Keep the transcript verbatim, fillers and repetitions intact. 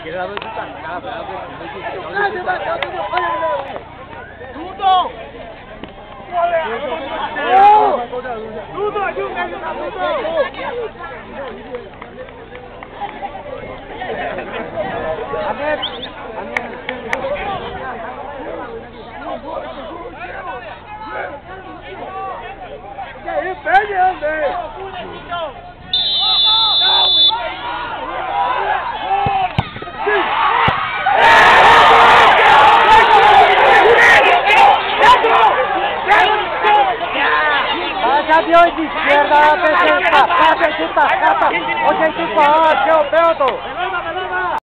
izquierda no es tan cara, pero ¡Dudo! ¡Dudo, ayúdame! A ver, ¡Que pegue, hombre! Vaya de izquierda, peseta, peseta, cata, oye, tu pa, que o pedo.